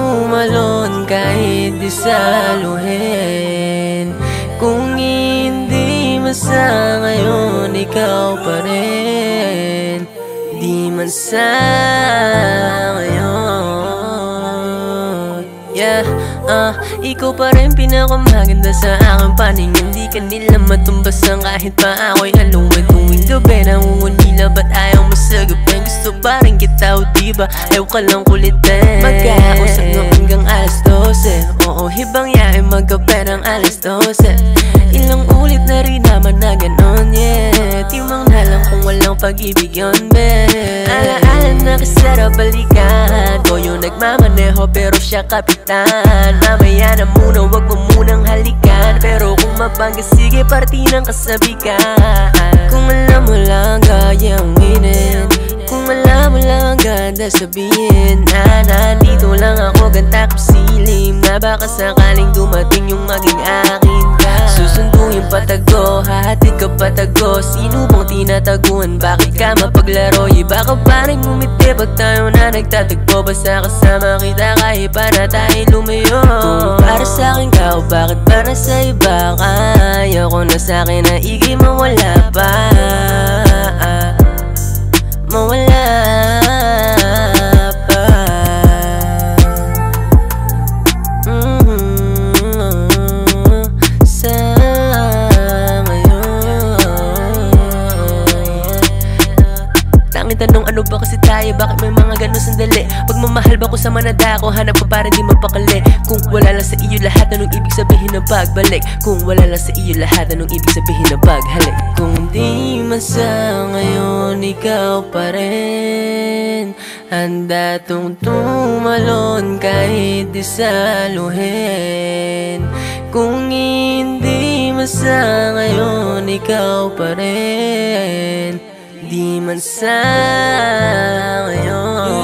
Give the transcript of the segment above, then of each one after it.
tumalon kahit di saluhin. Kung hindi man sa ngayon, ikaw pa rin. Di man sa ngayon. Yeah, ikaw pa rin pinakamaganda sa aking paningin. Di ka nila matumbasan kahit pa ako'y aluman. Tuwing gabi nangungulila, ba't ayaw mo sagapin? Gusto pa rin kita o diba ayaw ka lang kulitin? Magkausap nga hanggang alas 12. Oo, hibang yae magkape ng alas 12. Ilang ulit na rin naman na ganon, yeah. Timang na lang kung walang pag-ibig yun, be. Alaala na kasara balikan ko yung nagmamaneho pero siya kapitan. Mamaya na muna, wag mo munang halikan. Pero kung mabangga, sige party ng kasabikan. Kung alam mo lang kayang winin, kung alam mo lang ganda sabihin na nandito lang ako ganda silim. Na baka sakaling dumating yung maging akin ka. Susunduin patago, hahatid ka patago. Sino bang tinataguan? Bakit ka mapaglaro? Iba ka pa rin ngumiti pag tayo na nagtatagpo. Basta kasama kita kahit pa na tayo lumayo. Kung para sa'kin ka o bakit para sa iba ka? Ayoko na sa'kin na igay mawala pa. Mawala pa. Sa ngayon. Tanging tanong, ano ba kasi tayo? Bakit may mga ganun sandali? Pagmamahal ba ko sa manadako? Hanap ko para di mapakali. Kung wala lang sa iyo lahat, anong ibig sabihin ng pagbalik? Kung wala lang sa iyo lahat, anong ibig sabihin ng paghalik? Kung di man sa ngayon, ikaw pa rin. Handa tong tumalon kahit di saluhin. Kung hindi man sa ngayon, ikaw pa rin. Di man sa ngayon.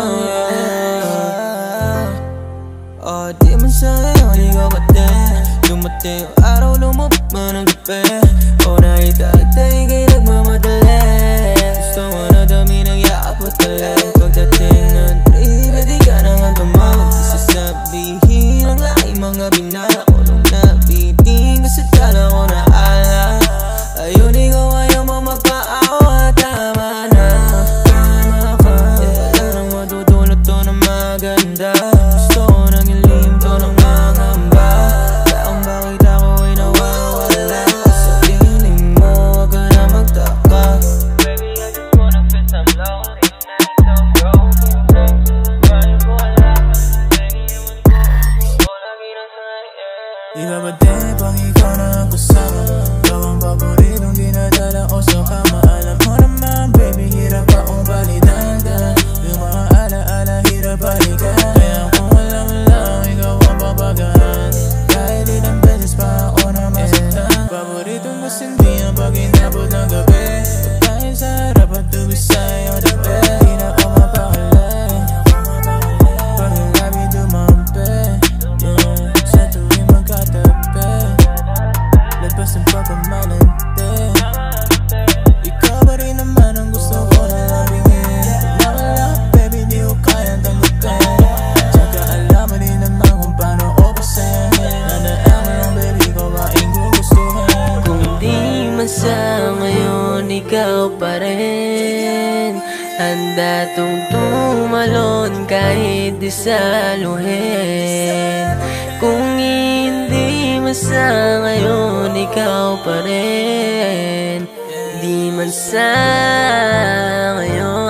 Oh, di man sa ngayon, ikaw pa din. Dumating yung araw, lumabot man ang gabi. Oh, nakita tayo kayo nagmamadali. Gusto mo na dami ng yakap at talit. Pagdating ng trip, di ka na nga tumawag. Isasabihin ang laking mga binala ko nung nabiting. Kasi tala ko na ala. Ayun, ikaw ayaw mo magpaawa. Tama na, tama ka. Wala nang matutulot to na maganda. Gusto ko nang ilim to ng mga hamba. Kaya kung bakit ako ay nawawala sa piling mo, wag ka na magtaka. Baby, I just wanna fit some love. Ain't that some broken things? Kaya ko alam, baby, you was good. O lagi na sa yeah. Iba ba din pang ikaw na ang kasama? Ikaw ang paboritong dinadala ko sa kama. Alam mo naman, baby, hirap akong balitan. Yung mga alaala, hirap balikan. Kaya kung alam mo lang, ikaw ang babagahan. Kahit ilang beses pa ako na masaktan. Paboritong masindihan pag inabot ng gabi. Pagkain sa harap at tubi sa'yo tabi. Di na ako mapakali pag ang labi dumampi. Sa tuwing magkatabi, lagpas ang pagkamalante. Ikaw pa rin naman ang gusto ko na labingin. Nawala ka, baby, di ko kayang tanggapin. Tsaka alam mo din naman kung paano ko pasayahin. Nanaan mo lang, baby, kawain ko gustuhin. Kung di man sa ngayon, ikaw pa rin. Handa tong tumalon kahit di saluhin. Kung hindi man sa ngayon, ikaw pa rin. Di man sa ngayon.